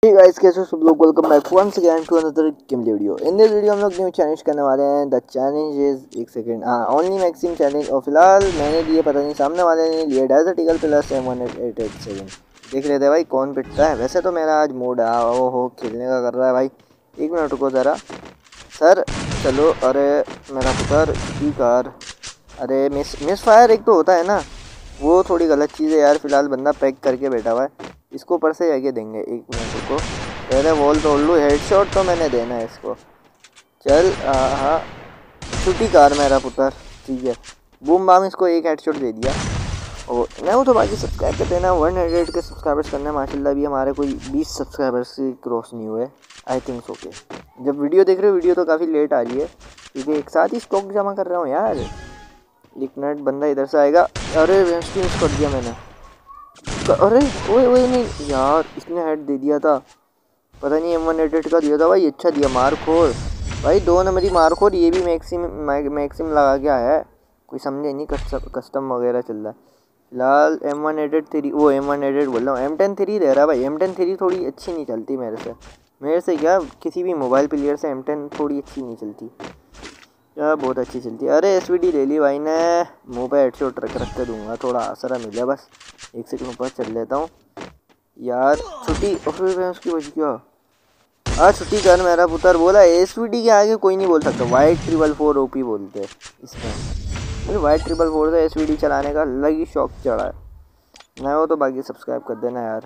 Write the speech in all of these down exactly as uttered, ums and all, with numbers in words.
Hey guys, कैसे हो सब लोग? Welcome back once again to another game video. In this video हम लोग न्यू चैलेंज करने वाले हैं। द चैलेंज इज एक सेकंड हाँ ओनली मैक्सिम चैलेंज। और फिलहाल मैंने लिए, पता नहीं सामने वाले ने लिए desert eagle plus seven one eight eight seven. देख लेते हैं भाई कौन पिटता है। वैसे तो मेरा आज मूड है ओ हो खेलने का कर रहा है भाई। एक मिनट रुको ज़रा सर, चलो। अरे मेरा पुत्र की कार, अरे मिस मिस फायर एक तो होता है ना, वो थोड़ी गलत चीज़ है यार। फिलहाल बंदा पैक करके बैठा हुआ है, इसको ऊपर से आगे देंगे। एक मिनट को पहले वॉल तोड़ लूँ। हेडशॉट तो मैंने देना है इसको। चल हाँ, छुट्टी कार मेरा पुत्र, ठीक है। बूम बाम इसको एक हेडशॉट दे दिया। और मैं वो तो बाकी सब्सक्राइब करते हैं ना, वन हंड्रेड के सब्सक्राइबर्स करने हैं माशाल्लाह। भी हमारे कोई बीस सब्सक्राइबर्स की क्रॉस नहीं हुए आई थिंक ओके। जब वीडियो देख रहे हो, वीडियो तो काफ़ी लेट आ रही है क्योंकि एक साथ ही स्टॉक जमा कर रहा हूँ यार। एक मिनट, बंदा इधर से आएगा। अरे वेस्ट मिस कर दिया मैंने। अरे ओए ओए नहीं यार, इसने हेड दे दिया था। पता नहीं एम वन एट एट का दिया था भाई। अच्छा दिया, मार खोर भाई, दो नंबरी मार खोर। ये भी मैक्सिम मैक्सिम लगा के आया है, कोई समझे नहीं। कस्टम वगैरह चल रहा है फिलहाल। M one eight eight three, वो एम वन एट एट बोल रहा हूँ, एम टेन थ्री दे रहा है भाई। एम टेन थ्री थोड़ी अच्छी नहीं चलती मेरे से मेरे से क्या किसी भी मोबाइल प्लेयर से एम टेन थोड़ी अच्छी नहीं चलती यार, बहुत अच्छी चलती है। अरे एस वी डी ले ली भाई ने। मुँह पे हेडशॉट रख रख के दूंगा, थोड़ा आसरा मिले बस। एक सेकंड ऊपर चल लेता हूँ यार। छुट्टी उसकी बच गया। हाँ छुट्टी कर मेरा पुत्र। बोला एस वी डी के आगे कोई नहीं बोल सकता। White triple four O P बोलते हैं इसमें। मुझे वाइट ट्रिपल फोर से एस वी डी चलाने का अलग ही शौक चढ़ा है। मैं वो तो बाकी सब्सक्राइब कर देना यार।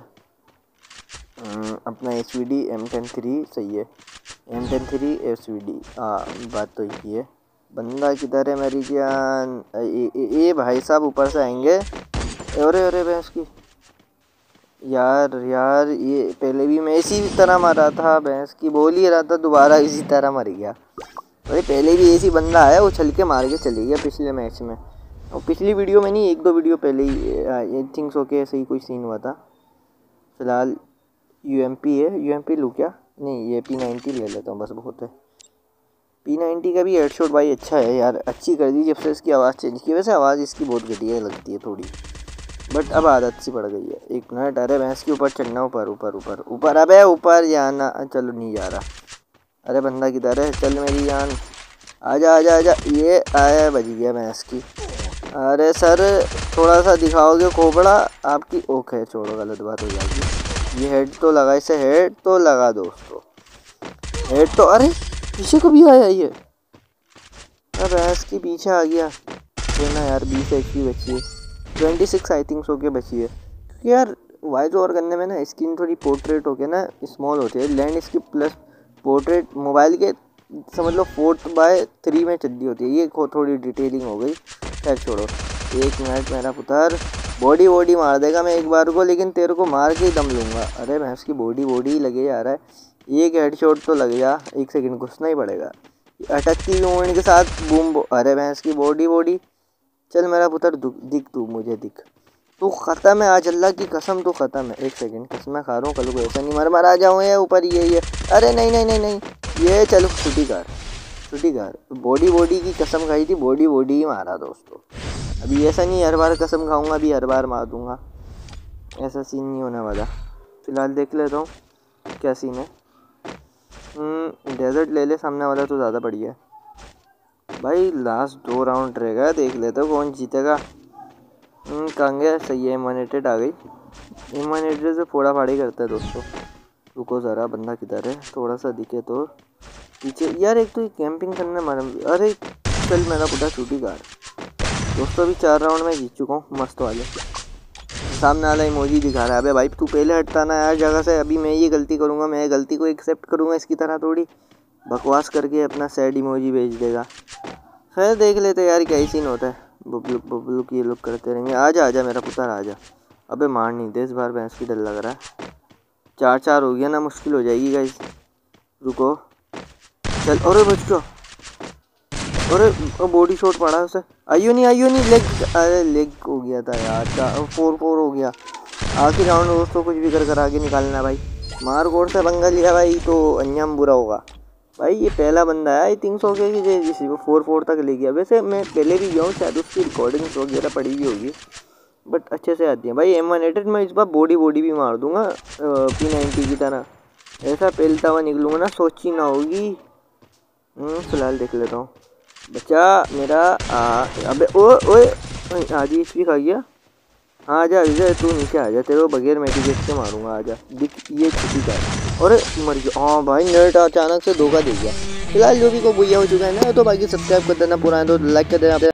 अपना S V D M ten three सही है। M ten three S V D, हाँ बात तो यही है। बंदा किधर है मेरी जान? ये भाई साहब ऊपर से आएंगे। अरे अरे भैंस की यार यार, ये पहले भी मैं इसी तरह मारा था। भैंस की बोल ही रहा था, दोबारा इसी तरह मर गया। अरे पहले भी ऐसी बंदा आया, वो छल के मार के चले गया पिछले मैच में। और पिछली वीडियो में नहीं, एक दो वीडियो पहले ही आई थिंक ओके ऐसे ही कोई सीन हुआ था। फिलहाल यू एम पी है, यू एम पी लूँ क्या? नहीं, ये पी नाइन्टी ले लेता हूँ बस, बहुत है। पी नाइन्टी का भी हेडशॉट भाई अच्छा है यार, अच्छी कर दी जब से इसकी आवाज़ चेंज की। वैसे आवाज़ इसकी बहुत घटिया लगती है थोड़ी, बट अब आदत सी पड़ गई है। एक मिनट, अरे भैंस के ऊपर चढ़ना, ऊपर ऊपर ऊपर ऊपर, अबे ऊपर जाना। चलो नहीं जा रहा। अरे बंदा किधर है? चल मेरी जान, आजा आजा आजा। ये आया, बज गया भैंस की। अरे सर थोड़ा सा दिखाओगे खोपड़ा आपकी? ओके छोड़ो, गलत बात हो जाएगी। ये हेड तो लगा, इसे हेड तो लगा दोस्तों, हेड तो। अरे पीछे को भी आया ये, अरे भैंस की पीछे आ गया। ना यार बीस एच पी बची है, twenty six I think so के बची है। क्योंकि यार वाइज ओवर करने में ना स्क्रीन थोड़ी पोर्ट्रेट होके ना स्मॉल होती है। लैंड इसकी प्लस पोर्ट्रेट मोबाइल के समझ लो फोर्थ बाय थ्री में चलती होती है। ये थोड़ी डिटेलिंग हो गई, खैर छोड़ो। एक मिनट मेरा पुत्र, बॉडी बॉडी मार देगा मैं एक बार को, लेकिन तेरे को मार के ही दम लूँगा। अरे भैंस की बॉडी बॉडी ही लगे जा रहा है। एक हेडशॉट तो लग जा, एक सेकंड घुसना ही पड़ेगा। अटकती मूवमेंट के साथ बूम। अरे भैंस की बॉडी बॉडी। चल मेरा पुत्र दिख, तू मुझे दिख, तू ख़त्म है आज, अल्लाह की कसम तू ख़त्म है। एक सेकंड कसम खा रहा हूँ, कल को ऐसा नहीं मर मर आ जाऊँ ये ऊपर। ये ये अरे नहीं नहीं नहीं नहीं, ये चलो छुट्टी कार छुट्टी कार। बॉडी बॉडी की कसम खाई थी, बॉडी बॉडी ही मारा दोस्तों। अभी ऐसा नहीं हर बार कसम खाऊंगा, अभी हर बार मार दूंगा, ऐसा सीन नहीं होने वाला। फिलहाल देख लेता हूँ क्या सीन है। डेजर्ट ले ले सामने वाला तो ज़्यादा बढ़िया है भाई। लास्ट दो राउंड रहेगा, देख लेते हो कौन जीतेगा। कहाँ गया? सही है, एम वन एट एट आ गई। एम वन एट एट से फोड़ा फाड़ी करता है दोस्तों। रुको ज़रा, बंदा किधर है? थोड़ा सा दिखे तो पीछे यार। एक तो ये कैंपिंग करने मारे। अरे चल मेरा पुटा छुट्टी कार दोस्तों। अभी चार राउंड में जीत चुका हूँ मस्त वाले। सामने वाला इमोजी दिखा रहा है। अबे भाई तू पहले हटता ना यार जगह से। अभी मैं ये गलती करूँगा, मैं गलती को एक्सेप्ट करूँगा इसकी तरह थोड़ी बकवास करके अपना सैड इमोजी भेज देगा। खैर देख लेते यार क्या ही सीन होता है। बबलू बबलू की ये लोग करते रहेंगे। आजा आजा मेरा पुत्र आजा। अबे मार नहीं दे इस बार, भैंस की डर लग रहा है। चार चार हो गया ना, मुश्किल हो जाएगी गाइस। रुको चल। अरे बच गया। अरे बॉडी शॉट पड़ा उसे। आइयो नहीं आइयो नहीं, लेग। अरे लेग हो गया था यार। फोर फोर हो गया। आखिरी राउंड दोस्तों, कुछ भी कर कर आगे निकालना भाई। मार कोड से पंगा लिया भाई तो अंजाम बुरा होगा भाई। ये पहला बंदा है आई थिंक सो के जिसी को फोर फोर तक ले गया। वैसे मैं पहले भी गया हूँ, शायद उसकी रिकॉर्डिंग्स वगैरह पड़ी हुई होगी, बट अच्छे से आती है भाई। एम वन एट एट में इस बार बॉडी बॉडी भी मार दूंगा पी नाइन्टी की तरह। ऐसा पेलता हुआ निकलूंगा ना, सोची ना होगी। फिलहाल देख लेता हूँ। बच्चा मेरा आ, अबे ओ ओए आधी एचपी खा गया। हाँ आजा आजा, तू नीचे आ जा, तेरे को बगैर मेडिकेट के मारूंगा, आजा। दिख ये छुट्टी का, अरे मर गया। हाँ भाई नेट अचानक से धोखा दे गया। फिलहाल जो भी को बुया हो चुका है ना, तो बाकी सब्सक्राइब कर देना, पुराना तो लाइक कर देना।